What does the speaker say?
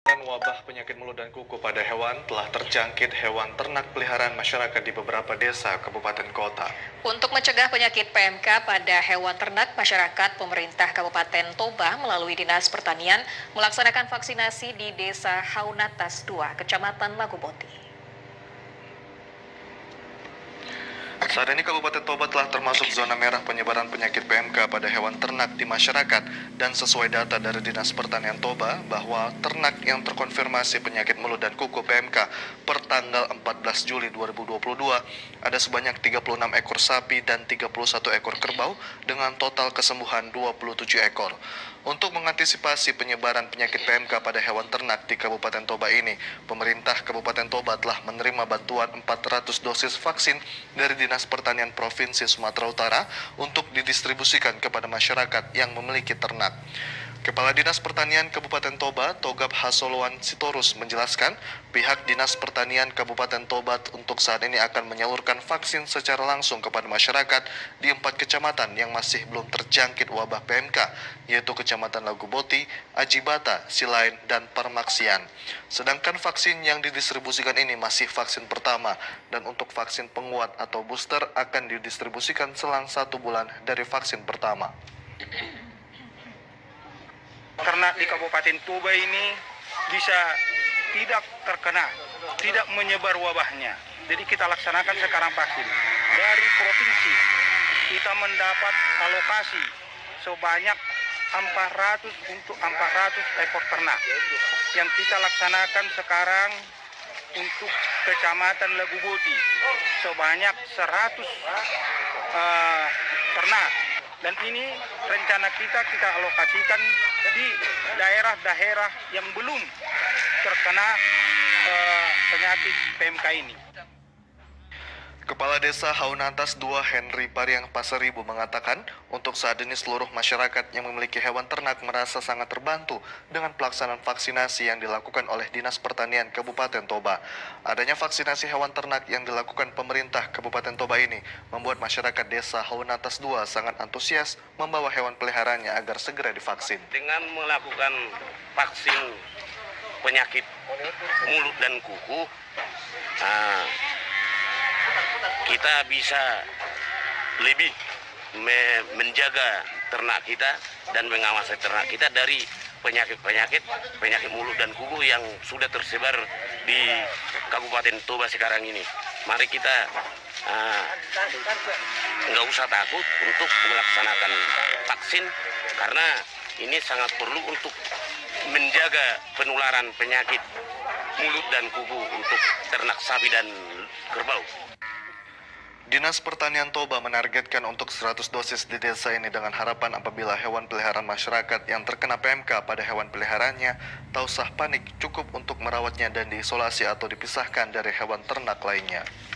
Wabah penyakit mulut dan kuku pada hewan telah terjangkit hewan ternak peliharaan masyarakat di beberapa desa, kabupaten kota. Untuk mencegah penyakit PMK pada hewan ternak masyarakat, pemerintah Kabupaten Toba melalui Dinas Pertanian melaksanakan vaksinasi di Desa Haunatas 2, Kecamatan Maguboti. Saat ini Kabupaten Toba telah termasuk zona merah penyebaran penyakit PMK pada hewan ternak di masyarakat, dan sesuai data dari Dinas Pertanian Toba bahwa ternak yang terkonfirmasi penyakit mulut dan kuku PMK per tanggal 14 Juli 2022 ada sebanyak 36 ekor sapi dan 31 ekor kerbau dengan total kesembuhan 27 ekor. Untuk mengantisipasi penyebaran penyakit PMK pada hewan ternak di Kabupaten Toba ini, pemerintah Kabupaten Toba telah menerima bantuan 400 dosis vaksin dari Dinas Pertanian Provinsi Sumatera Utara untuk didistribusikan kepada masyarakat yang memiliki ternak. Kepala Dinas Pertanian Kabupaten Toba, Togab Hasolowan Sitorus menjelaskan, pihak Dinas Pertanian Kabupaten Toba untuk saat ini akan menyalurkan vaksin secara langsung kepada masyarakat di 4 kecamatan yang masih belum terjangkit wabah PMK, yaitu Kecamatan Laguboti, Ajibata, Silain, dan Parmaksian. Sedangkan vaksin yang didistribusikan ini masih vaksin pertama, dan untuk vaksin penguat atau booster akan didistribusikan selang 1 bulan dari vaksin pertama. Karena di Kabupaten Toba ini bisa tidak terkena, tidak menyebar wabahnya. Jadi kita laksanakan sekarang vaksin. Dari provinsi kita mendapat alokasi sebanyak 400 untuk 400 ekor ternak. Yang kita laksanakan sekarang untuk Kecamatan Laguboti sebanyak 100 ternak. Dan ini rencana kita alokasikan di daerah-daerah yang belum terkena penyakit PMK ini. Kepala Desa Haunatas 2 Henry Pariang Pasaribu mengatakan, untuk saat ini seluruh masyarakat yang memiliki hewan ternak merasa sangat terbantu dengan pelaksanaan vaksinasi yang dilakukan oleh Dinas Pertanian Kabupaten Toba. Adanya vaksinasi hewan ternak yang dilakukan pemerintah Kabupaten Toba ini membuat masyarakat Desa Haunatas 2 sangat antusias membawa hewan peliharaannya agar segera divaksin. Dengan melakukan vaksin penyakit mulut dan kuku, kita bisa lebih menjaga ternak kita dan mengawasi ternak kita dari penyakit mulut dan kuku yang sudah tersebar di Kabupaten Toba sekarang ini. Mari kita nggak usah takut untuk melaksanakan vaksin, karena ini sangat perlu untuk menjaga penularan penyakit mulut dan kuku untuk ternak sapi dan kerbau. Dinas Pertanian Toba menargetkan untuk 100 dosis di desa ini dengan harapan apabila hewan peliharaan masyarakat yang terkena PMK pada hewan peliharaannya tak usah panik, cukup untuk merawatnya dan diisolasi atau dipisahkan dari hewan ternak lainnya.